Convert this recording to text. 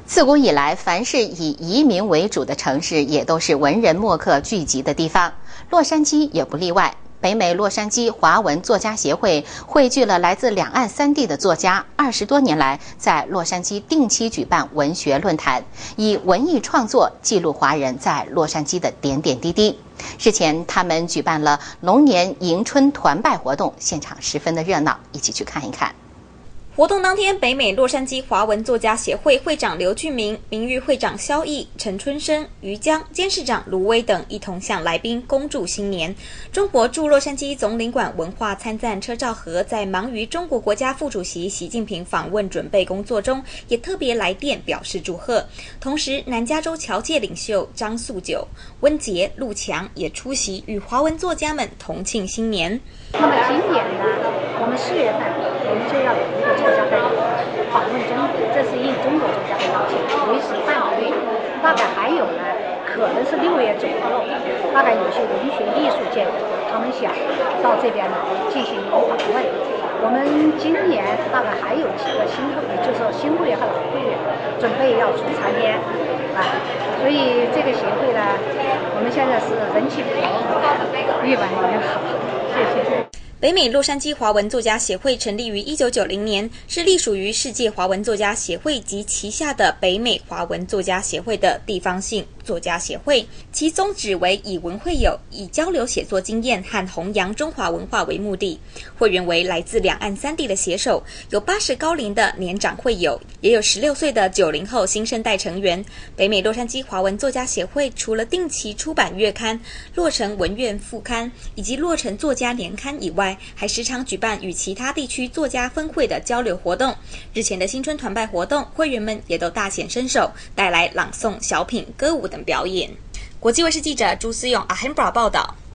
自古以来，凡是以移民为主的城市，也都是文人墨客聚集的地方。洛杉矶也不例外。北美洛杉矶华文作家协会汇聚了来自两岸三地的作家，20多年来在洛杉矶定期举办文学论坛，以文艺创作记录华人在洛杉矶的点点滴滴。日前，他们举办了龙年迎春团拜活动，现场十分的热闹，一起去看一看。 活动当天，北美洛杉矶华文作家协会会长刘俊明、名誉会长萧毅、陈春生、于江、监事长卢威等一同向来宾恭祝新年。中国驻洛杉矶总领馆文化参赞车兆和在忙于中国国家副主席习近平访问准备工作中，也特别来电表示祝贺。同时，南加州侨界领袖张素九、温杰、陆强也出席，与华文作家们同庆新年。 那么今年呢，我们4月份我们就要有一个作家代表访问中国，这是应中国作家的邀请，为时范围大概还有呢，可能是6月左右，大概有些文学艺术界的他们想到这边来进行一个访问。我们今年大概还有几个新会，就是新会员和老会员准备要出参演所以这个协会呢，我们现在是人气比较好，越办越好。谢谢。 北美洛杉矶华文作家协会成立于1990年，是隶属于世界华文作家协会及旗下的北美华文作家协会的地方性作家协会。其宗旨为以文会友，以交流写作经验和弘扬中华文化为目的。会员为来自两岸三地的写手，有80高龄的年长会友，也有16岁的90后新生代成员。北美洛杉矶华文作家协会除了定期出版月刊《洛城文苑副刊》以及洛城作家年刊以外，还时常举办与其他地区作家分会的交流活动。日前的新春团拜活动，会员们也都大显身手，带来朗诵、小品、歌舞等表演。国际卫视记者朱思勇阿亨布拉报道。